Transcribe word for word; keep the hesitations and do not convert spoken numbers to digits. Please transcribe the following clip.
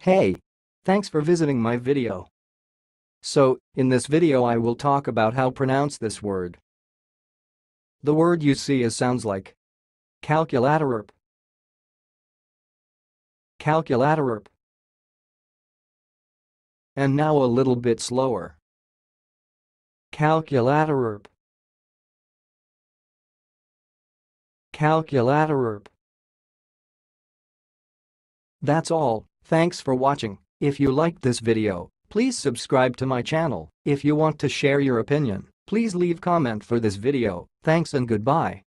Hey! Thanks for visiting my video. So, in this video I will talk about how pronounce this word. The word you see is sounds like Calculatoraarp. Calculatoraarp. And now a little bit slower. Calculatoraarp. Calculatoraarp. That's all. Thanks for watching. If you liked this video, please subscribe to my channel. If you want to share your opinion, please leave comment for this video. Thanks and goodbye.